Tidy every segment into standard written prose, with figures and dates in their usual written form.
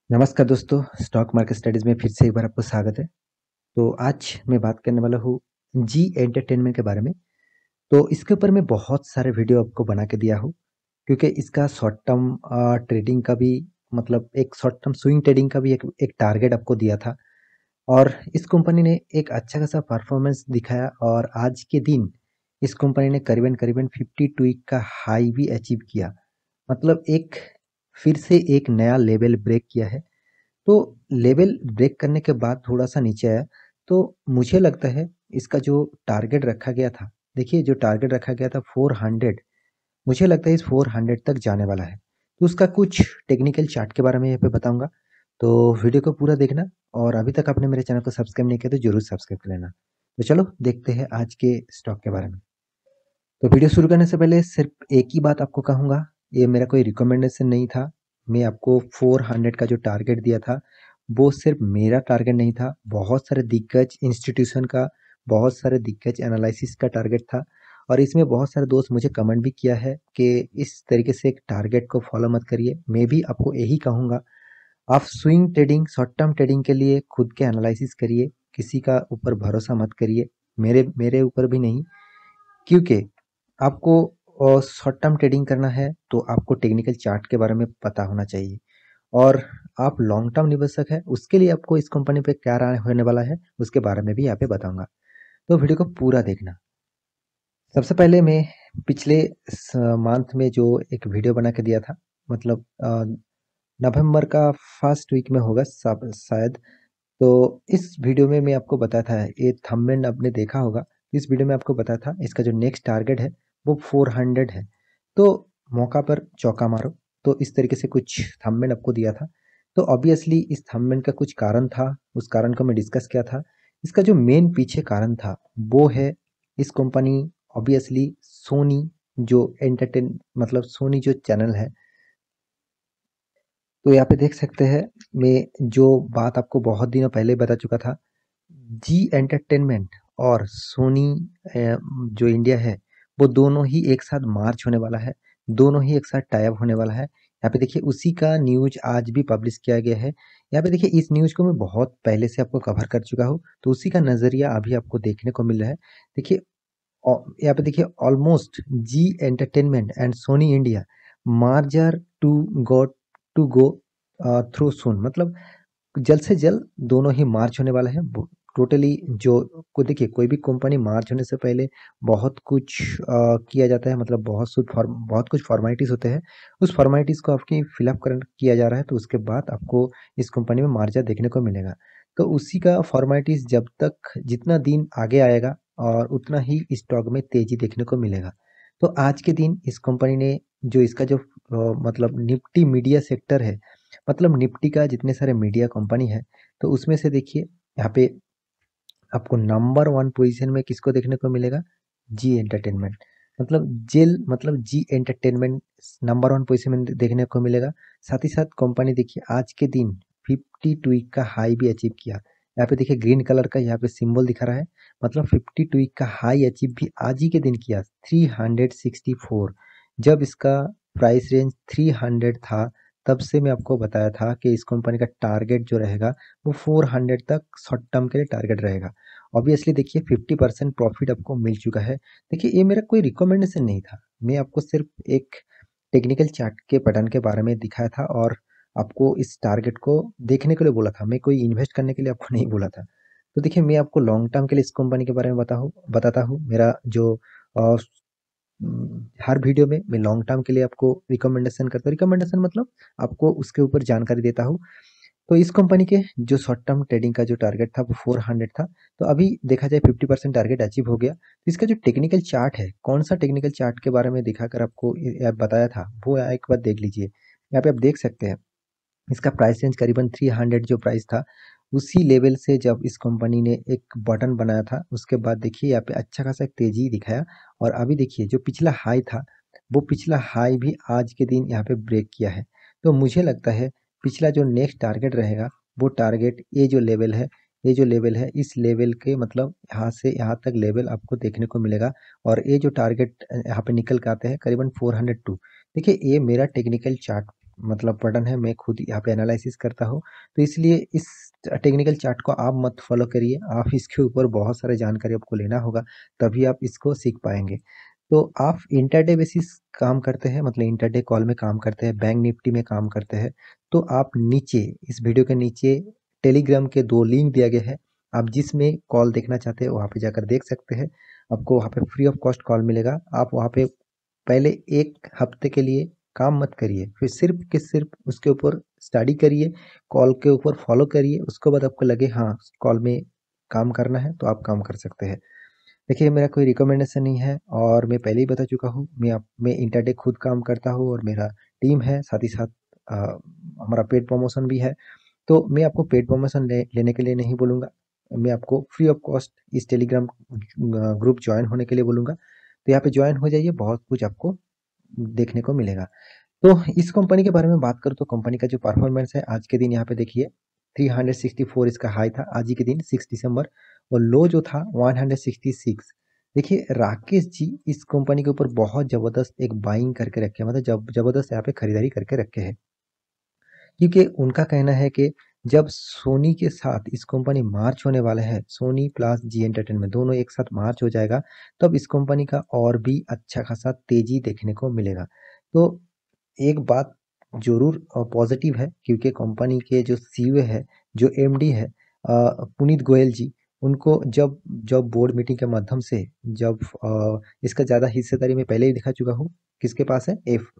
नमस्कार दोस्तों, stock market studies में फिर से एक बार आपको स्वागत है। तो आज मैं बात करने वाला हूँ जी एंटरटेनमेंट के बारे में। तो इसके ऊपर मैं बहुत सारे वीडियो आपको बना के दिया हूँ, क्योंकि इसका शॉर्ट टर्म ट्रेडिंग का भी मतलब एक शॉर्ट टर्म स्विंग ट्रेडिंग का भी एक टारगेट आपको दिया था। और इस कंपनी ने एक अच्छा खासा परफॉर्मेंस दिखाया और आज के दिन इस कंपनी ने करीबन करीबन 52 वीक का हाई भी अचीव किया। मतलब एक फिर से एक नया लेवल ब्रेक किया है। तो लेवल ब्रेक करने के बाद थोड़ा-सा नीचे आया, तो मुझे लगता है इसका जो टारगेट रखा गया था, देखिए जो टारगेट रखा गया था 400, मुझे लगता है इस 400 तक जाने वाला है। तो उसका कुछ टेक्निकल चार्ट के बारे में यहाँ पे बताऊँगा, तो वीडियो को पूरा देखना। और अभी तक आपने मेरे चैनल को सब्सक्राइब नहीं किया तो ज़रूर सब्सक्राइब कर लेना। तो चलो देखते हैं आज के स्टॉक के बारे में। तो वीडियो शुरू करने से पहले सिर्फ एक ही बात आपको कहूँगा, ये मेरा कोई रिकमेंडेशन नहीं था। मैं आपको 400 का जो टारगेट दिया था, वो सिर्फ मेरा टारगेट नहीं था, बहुत सारे दिग्गज इंस्टीट्यूशन का, बहुत सारे दिग्गज एनालिसिस का टारगेट था। और इसमें बहुत सारे दोस्त मुझे कमेंट भी किया है कि इस तरीके से एक टारगेट को फॉलो मत करिए। मैं भी आपको यही कहूँगा, आप swing trading, short term trading के लिए खुद के एनालिसिस करिए, किसी का ऊपर भरोसा मत करिए, मेरे मेरे ऊपर भी नहीं। क्योंकि आपको शॉर्ट टर्म ट्रेडिंग करना है तो आपको टेक्निकल चार्ट के बारे में पता होना चाहिए। और आप लॉन्ग टर्म निवेशक है, उसके लिए आपको इस कंपनी पे क्या राय होने वाला है उसके बारे में भी यहाँ पे बताऊंगा। तो वीडियो को पूरा देखना। सबसे पहले मैं पिछले मंथ में जो एक वीडियो बना के दिया था, मतलब नवंबर का फर्स्ट वीक में होगा शायद। तो इस वीडियो में मैं आपको बताया था, ये थंबनेल आपने देखा होगा। इस वीडियो में आपको बताया था इसका जो नेक्स्ट टारगेट है वो 400 है। तो मौका पर चौका मारो। तो इस तरीके से कुछ थंबनेल आपको दिया था। तो ऑब्वियसली इस थंबनेल का कुछ कारण था, उस कारण को मैं डिस्कस किया था। इसका जो मेन पीछे कारण था वो है, इस कंपनी ऑब्वियसली सोनी जो एंटरटेन मतलब सोनी जो चैनल है, तो यहाँ पे देख सकते हैं मैं जो बात आपको बहुत दिनों पहले बता चुका था। जी एंटरटेनमेंट और सोनी जो इंडिया है, वो दोनों ही एक साथ मार्च होने वाला है, दोनों ही एक साथ टाई अप होने वाला है। यहाँ पे देखिए उसी का न्यूज आज भी पब्लिश किया गया है। यहाँ पे देखिए इस न्यूज को मैं बहुत पहले से आपको कवर कर चुका हूँ, तो उसी का नजरिया अभी आपको देखने को मिल रहा है। देखिए यहाँ पे देखिए almost Zee Entertainment and Sony India merger to go through soon, मतलब जल्द से जल्द दोनों ही मार्च होने वाला है। टोटली जो को देखिए, कोई भी कंपनी मार्च होने से पहले बहुत कुछ किया जाता है, मतलब बहुत कुछ फॉर्मेलिटीज होते हैं। उस फॉर्मेलिटीज को आपकी फिलअप कर किया जा रहा है, तो उसके बाद आपको इस कंपनी में मार्जा देखने को मिलेगा। तो उसी का फॉर्मेलिटीज जब तक जितना दिन आगे आएगा और उतना ही स्टॉक में तेजी देखने को मिलेगा। तो आज के दिन इस कंपनी ने जो इसका जो मतलब निफ्टी मीडिया सेक्टर है, मतलब निफ्टी का जितने सारे मीडिया कंपनी है, तो उसमें से देखिए यहाँ पे आपको नंबर वन पोजीशन में किसको देखने को मिलेगा, जी एंटरटेनमेंट। मतलब Zee Entertainment number one position में देखने को मिलेगा। साथ ही साथ कंपनी देखिए आज के दिन 52 वीक का हाई भी अचीव किया। यहाँ पे देखिए ग्रीन कलर का यहाँ पे सिंबल दिखा रहा है, मतलब 52 वीक का हाई अचीव भी आज ही के दिन किया 364। जब इसका प्राइस रेंज 300 था, तब से मैं आपको बताया था कि इस कंपनी का टारगेट जो रहेगा वो 400 तक शॉर्ट टर्म के लिए टारगेट रहेगा। ऑब्वियसली देखिए 50% प्रॉफिट आपको मिल चुका है। देखिए ये मेरा कोई रिकमेंडेशन नहीं था, मैं आपको सिर्फ एक टेक्निकल चार्ट के पैटर्न के बारे में दिखाया था और आपको इस टारगेट को देखने के लिए बोला था। मैं कोई इन्वेस्ट करने के लिए आपको नहीं बोला था। तो देखिए मैं आपको लॉन्ग टर्म के लिए इस कंपनी के बारे में बताता हूँ। मेरा जो अ, हर वीडियो में मैं लॉन्ग टर्म के लिए आपको रिकमेंडेशन करता हूँ। रिकमेंडेशन मतलब आपको उसके ऊपर जानकारी देता हूँ। तो इस कंपनी के जो शॉर्ट टर्म ट्रेडिंग का जो टारगेट था वो 400 था। तो अभी देखा जाए 50% टारगेट अचीव हो गया। तो इसका जो टेक्निकल चार्ट है, कौन सा टेक्निकल चार्ट के बारे में दिखाकर आपको बताया था, वो एक बार देख लीजिए। यहाँ पे आप देख सकते हैं इसका प्राइस रेंज करीबन 300 जो प्राइस था, उसी लेवल से जब इस कंपनी ने एक बटन बनाया था, उसके बाद देखिए यहाँ पे अच्छा खासा एक तेजी दिखाया। और अभी देखिए जो पिछला हाई था, वो पिछला हाई भी आज के दिन यहाँ पे ब्रेक किया है। तो मुझे लगता है पिछला जो नेक्स्ट टारगेट रहेगा, वो टारगेट ये जो लेवल है इस लेवल के, मतलब यहाँ से यहाँ तक लेवल आपको देखने को मिलेगा। और ये जो टारगेट यहाँ पे निकल के आते हैं करीबन 402। देखिए ये मेरा टेक्निकल चार्ट मतलब बटन है, मैं खुद यहाँ पे एनालिसिस करता हूँ। तो इसलिए इस टेक्निकल चार्ट को आप मत फॉलो करिए, आप इसके ऊपर बहुत सारे जानकारी आपको लेना होगा, तभी आप इसको सीख पाएंगे। तो आप इंटरडे बेसिस काम करते हैं, मतलब इंटरडे कॉल में काम करते हैं, बैंक निफ्टी में काम करते हैं, तो आप नीचे इस वीडियो के नीचे टेलीग्राम के 2 लिंक दिया गया है, आप जिसमें कॉल देखना चाहते हैं वहाँ पे जाकर देख सकते हैं। आपको वहाँ पे फ्री ऑफ कॉस्ट कॉल मिलेगा। आप वहाँ पे पहले 1 हफ्ते के लिए काम मत करिए, फिर सिर्फ के सिर्फ उसके ऊपर स्टडी करिए, कॉल के ऊपर फॉलो करिए, उसके बाद आपको लगे हाँ कॉल में काम करना है तो आप काम कर सकते हैं। देखिए मेरा कोई रिकमेंडेशन नहीं है, और मैं पहले ही बता चुका हूँ, मैं इंटरडे खुद काम करता हूँ और मेरा टीम है, साथ ही साथ अ, हमारा पेड प्रमोशन भी है। तो मैं आपको पेड प्रमोशन लेने के लिए नहीं बोलूँगा, मैं आपको फ्री ऑफ कॉस्ट इस टेलीग्राम ग्रुप ज्वाइन होने के लिए बोलूँगा। तो यहाँ पे ज्वाइन हो जाइए, बहुत कुछ आपको देखने को मिलेगा। तो इस कंपनी के बारे में बात करूँ तो कंपनी का जो परफॉर्मेंस है आज के दिन यहाँ पे देखिए 364 इसका हाई था आज ही के दिन 6 दिसंबर, और लो जो था 166। देखिए राकेश जी इस कंपनी के ऊपर बहुत ज़बरदस्त एक बाइंग करके रखे हैं, मतलब ज़बरदस्त यहाँ पे खरीदारी करके रखे हैं, क्योंकि उनका कहना है कि जब सोनी के साथ इस कंपनी मार्च होने वाला है, सोनी प्लस जी एंटरटेनमेंट दोनों एक साथ मार्च हो जाएगा, तब इस कंपनी का और भी अच्छा खासा तेजी देखने को मिलेगा। तो एक बात जरूर पॉजिटिव है, क्योंकि कंपनी के जो सीईओ है, जो एमडी है पुनीत गोयल जी, उनको जब जब बोर्ड मीटिंग के माध्यम से जब इसका ज़्यादा हिस्सेदारी मैं पहले ही दिखा चुका हूँ, किसके पास है,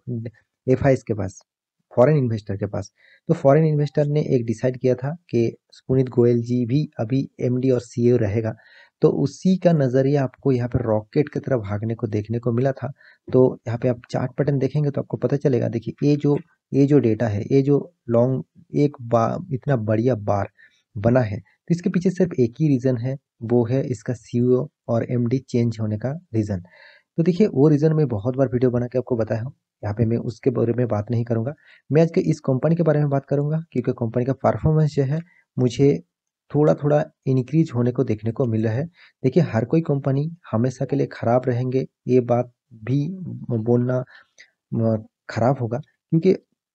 एफ आई के पास, फॉरेन इन्वेस्टर के पास। तो फॉरेन इन्वेस्टर ने एक डिसाइड किया था कि पुनीत गोयल जी भी अभी एमडी और सीईओ रहेगा, तो उसी का नज़रिया आपको यहाँ पे रॉकेट की तरह भागने को देखने को मिला था। तो यहाँ पे आप चार्ट पैटर्न देखेंगे तो आपको पता चलेगा। देखिए ये जो डेटा है, ये जो लॉन्ग एक बार इतना बढ़िया बार बना है, तो इसके पीछे सिर्फ एक ही रीज़न है, वो है इसका सीईओ और एमडी चेंज होने का रीज़न। तो देखिए वो रीज़न मैं बहुत बार वीडियो बना के आपको बताया हूँ, यहाँ पे मैं उसके बारे में बात नहीं करूँगा। मैं आज के इस कंपनी के बारे में बात करूँगा, क्योंकि कंपनी का परफॉर्मेंस जो है मुझे थोड़ा थोड़ा इंक्रीज होने को देखने को मिल रहा है। देखिए हर कोई कंपनी हमेशा के लिए खराब रहेंगे ये बात भी बोलना खराब होगा, क्योंकि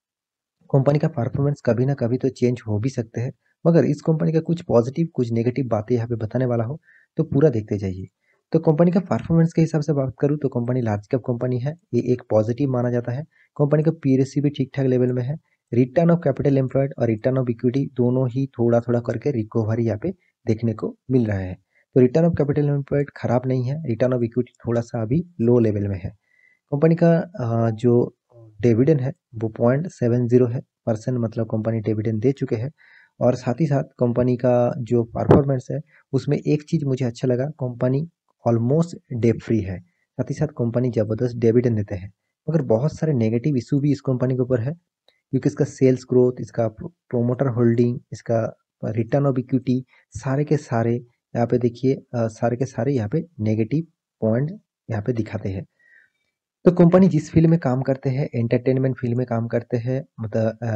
कंपनी का परफॉर्मेंस कभी ना कभी तो चेंज हो भी सकते हैं। मगर इस कंपनी का कुछ पॉजिटिव कुछ नेगेटिव बातें यहाँ पे बताने वाला हो, तो पूरा देखते जाइए। तो कंपनी का परफॉर्मेंस के हिसाब से बात करूँ तो कंपनी लार्ज कैप कंपनी है, ये एक पॉजिटिव माना जाता है। कंपनी का पीएससी भी ठीक ठाक लेवल में है। रिटर्न ऑफ कैपिटल एम्प्लॉयड और रिटर्न ऑफ इक्विटी दोनों ही थोड़ा थोड़ा करके रिकवरी यहाँ पे देखने को मिल रहा है। तो रिटर्न ऑफ कैपिटल एम्प्लॉयड खराब नहीं है, रिटर्न ऑफ इक्विटी थोड़ा सा अभी लो लेवल में है। कंपनी का जो डिविडेंड है वो 0.70 है परसेंट, मतलब कंपनी डिविडेंड दे चुके हैं। और साथ ही साथ कंपनी का जो परफॉर्मेंस है उसमें एक चीज़ मुझे अच्छा लगा, कंपनी ऑलमोस्ट डेट फ्री है, साथ ही साथ कंपनी ज़बरदस्त डिविडेंड देते हैं। मगर बहुत सारे नेगेटिव इशू भी इस कंपनी के ऊपर है, क्योंकि इसका सेल्स ग्रोथ, इसका प्रोमोटर होल्डिंग, इसका रिटर्न ऑफ इक्विटी, सारे के सारे यहाँ पे देखिए सारे के सारे यहाँ पे नेगेटिव पॉइंट यहाँ पे दिखाते हैं। तो कंपनी जिस फील्ड में काम करते हैं, एंटरटेनमेंट फील्ड में काम करते हैं, मतलब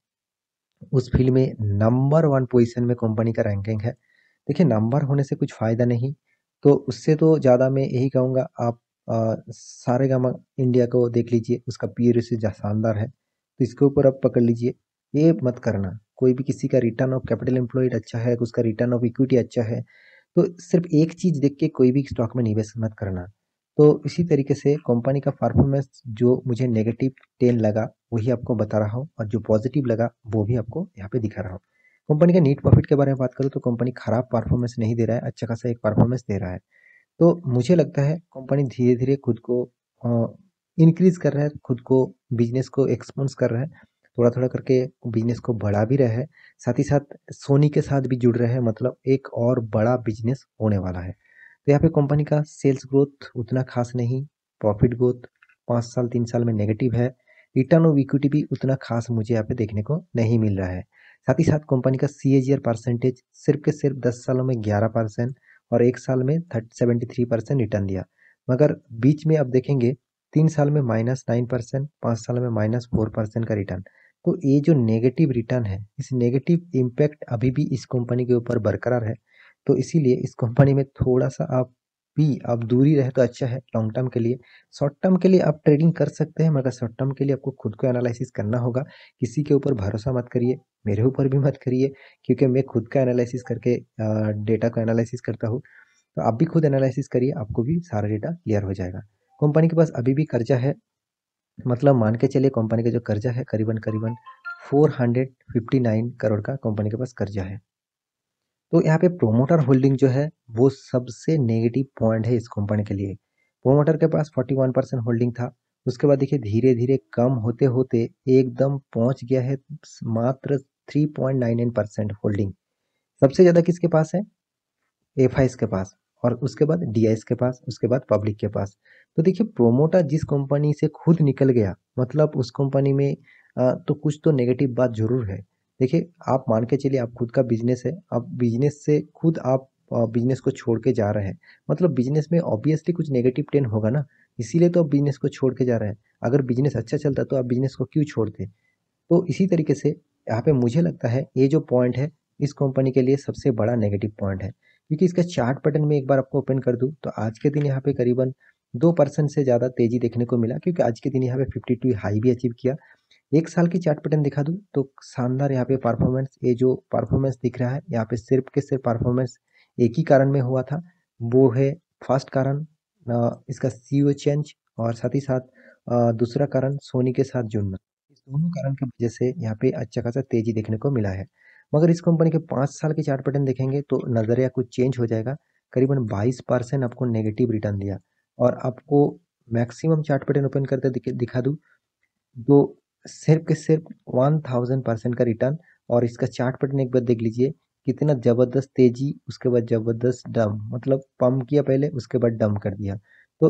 उस फील्ड में नंबर 1 पोजीशन में कंपनी का रैंकिंग है। देखिए नंबर होने से कुछ फ़ायदा नहीं, तो उससे तो ज़्यादा मैं यही कहूँगा आप सारेगामा इंडिया को देख लीजिए, उसका पीआरओ शानदार है, तो इसके ऊपर आप पकड़ लीजिए। ये मत करना, कोई भी किसी का रिटर्न ऑफ कैपिटल एम्प्लॉयड अच्छा है, उसका रिटर्न ऑफ इक्विटी अच्छा है, तो सिर्फ एक चीज़ देख के कोई भी स्टॉक में निवेश मत करना। तो इसी तरीके से कंपनी का परफॉर्मेंस जो मुझे नेगेटिव 10 लगा वही आपको बता रहा हूँ, और जो पॉजिटिव लगा वो भी आपको यहाँ पे दिखा रहा हूँ। कंपनी का नीट प्रॉफिट के बारे में बात करूँ तो कंपनी खराब परफॉर्मेंस नहीं दे रहा है, अच्छा खासा एक परफॉर्मेंस दे रहा है। तो मुझे लगता है कंपनी धीरे धीरे खुद को इंक्रीज कर रहा है, खुद को बिजनेस को एक्सपांड कर रहा है, थोड़ा थोड़ा करके बिजनेस को बढ़ा भी रहा है, साथ ही साथ सोनी के साथ भी जुड़ रहे हैं, मतलब एक और बड़ा बिजनेस होने वाला है। तो यहाँ पे कंपनी का सेल्स ग्रोथ उतना खास नहीं, प्रॉफिट ग्रोथ 5 साल 3 साल में नेगेटिव है, रिटर्न ऑफ इक्विटी भी उतना खास मुझे यहाँ पे देखने को नहीं मिल रहा है। साथ ही साथ कंपनी का CAGR परसेंटेज सिर्फ के सिर्फ 10 सालों में 11% और 1 साल में 73% रिटर्न दिया। मगर बीच में अब देखेंगे 3 साल में -9%, 5 साल में -4% का रिटर्न। तो ये जो नेगेटिव रिटर्न है, इस नेगेटिव इम्पैक्ट अभी भी इस कंपनी के ऊपर बरकरार है। तो इसीलिए इस कंपनी में थोड़ा सा आप भी आप दूरी रहे तो अच्छा है लॉन्ग टर्म के लिए। शॉर्ट टर्म के लिए आप ट्रेडिंग कर सकते हैं, मगर शॉर्ट टर्म के लिए आपको खुद को एनालिसिस करना होगा। किसी के ऊपर भरोसा मत करिए, मेरे ऊपर भी मत करिए, क्योंकि मैं खुद का एनालिसिस करके डेटा को एनालिसिस करता हूँ। तो आप भी खुद एनालिसिस करिए, आपको भी सारा डेटा क्लियर हो जाएगा। कंपनी के पास अभी भी कर्जा है, मतलब मान के चलिए कंपनी का जो कर्जा है करीबन करीबन 459 करोड़ का कंपनी के पास कर्जा है। तो यहाँ पे प्रोमोटर होल्डिंग जो है वो सबसे नेगेटिव पॉइंट है इस कंपनी के लिए। प्रोमोटर के पास 41% होल्डिंग था, उसके बाद देखिए धीरे धीरे कम होते होते एकदम पहुंच गया है मात्र 3.99% होल्डिंग। सबसे ज्यादा किसके पास है? एफआईएस के पास, और उसके बाद डीआईएस के पास, उसके बाद पब्लिक के पास। तो देखिए प्रोमोटर जिस कंपनी से खुद निकल गया, मतलब उस कंपनी में तो कुछ तो नेगेटिव बात जरूर है। देखिए आप मान के चलिए आप खुद का बिजनेस है, आप बिजनेस से खुद आप बिजनेस को छोड़ के जा रहे हैं, मतलब बिजनेस में ऑब्वियसली कुछ नेगेटिव टेन होगा ना, इसीलिए तो आप बिजनेस को छोड़ के जा रहे हैं। अगर बिजनेस अच्छा चलता तो आप बिजनेस को क्यों छोड़ते? तो इसी तरीके से यहाँ पे मुझे लगता है ये जो पॉइंट है इस कंपनी के लिए सबसे बड़ा नेगेटिव पॉइंट है, क्योंकि इसका चार्ट पैटर्न में एक बार आपको ओपन कर दूं तो आज के दिन यहाँ पे करीबन 2% से ज़्यादा तेजी देखने को मिला, क्योंकि आज के दिन यहाँ पे 52 हाई भी अचीव किया। एक साल की चार्ट पैटर्न दिखा दूं तो शानदार यहाँ पे परफॉर्मेंस, ये जो परफॉर्मेंस दिख रहा है यहाँ पे सिर्फ के सिर्फ परफॉर्मेंस एक ही कारण में हुआ था, वो है फर्स्ट कारण इसका सीईओ चेंज, और साथ ही साथ दूसरा कारण सोनी के साथ जुड़ना। इस दोनों कारण की वजह से यहाँ पे अच्छा खासा तेजी देखने को मिला है। मगर इस कंपनी के 5 साल के चार्ट पैटर्न देखेंगे तो नजरिया कुछ चेंज हो जाएगा। करीबन 22% आपको नेगेटिव रिटर्न दिया, और आपको मैक्सिमम चार्ट पैटर्न ओपन करके दिखा दूं तो सिर्फ के सिर्फ 1000% का रिटर्न। और इसका चार्ट पैटर्न एक बार देख लीजिए, कितना जबरदस्त तेजी, उसके बाद जबरदस्त डम, मतलब पंप किया पहले उसके बाद डम कर दिया। तो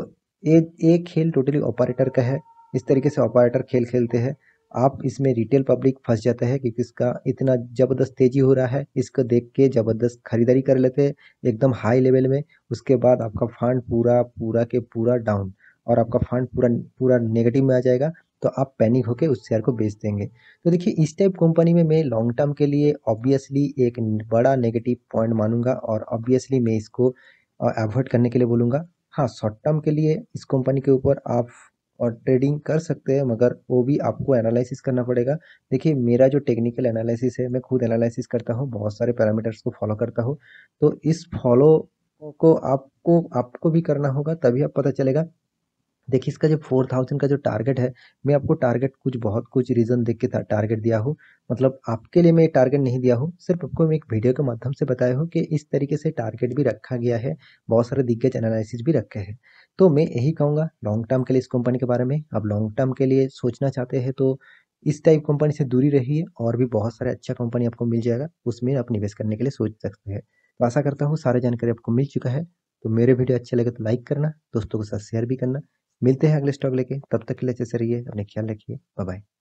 ये खेल टोटली ऑपरेटर का है, इस तरीके से ऑपरेटर खेल खेलते हैं। आप इसमें रिटेल पब्लिक फंस जाता है, क्योंकि इसका इतना जबरदस्त तेजी हो रहा है, इसको देख के जबरदस्त खरीदारी कर लेते हैं एकदम हाई लेवल में। उसके बाद आपका फंड पूरा पूरा के पूरा डाउन, और आपका फंड पूरा पूरा नेगेटिव में आ जाएगा, तो आप पैनिक होकर उस शेयर को बेच देंगे। तो देखिए इस टाइप कंपनी में मैं लॉन्ग टर्म के लिए ऑब्वियसली एक बड़ा नेगेटिव पॉइंट मानूंगा, और ऑब्वियसली मैं इसको अवॉइड करने के लिए बोलूंगा। हाँ, शॉर्ट टर्म के लिए इस कंपनी के ऊपर आप और ट्रेडिंग कर सकते हैं, मगर वो भी आपको एनालिसिस करना पड़ेगा। देखिए मेरा जो टेक्निकल एनालिसिस है, मैं खुद एनालिसिस करता हूँ, बहुत सारे पैरामीटर्स को फॉलो करता हूँ। तो इस फॉलो को आपको आपको भी करना होगा, तभी आप पता चलेगा। देखिए इसका जो 4000 का जो टारगेट है, मैं आपको टारगेट कुछ बहुत कुछ रीजन देख के टारगेट दिया हूँ, मतलब आपके लिए मैं टारगेट नहीं दिया हूँ, सिर्फ आपको मैं एक वीडियो के माध्यम से बताया हूँ कि इस तरीके से टारगेट भी रखा गया है, बहुत सारे दिग्गज एनालिसिस भी रखे हैं। तो मैं यही कहूँगा लॉन्ग टर्म के लिए इस कंपनी के बारे में, आप लॉन्ग टर्म के लिए सोचना चाहते हैं तो इस टाइप कंपनी से दूरी रहिए, और भी बहुत सारे अच्छा कंपनी आपको मिल जाएगा, उसमें आप निवेश करने के लिए सोच सकते हैं। तो आशा करता हूँ सारी जानकारी आपको मिल चुका है। तो मेरे वीडियो अच्छे लगे तो लाइक करना, दोस्तों के साथ शेयर भी करना। मिलते हैं अगले स्टॉक लेके, तब तक के लिए अच्छे से रहिए, अपने ख्याल रखिए, बाय बाय।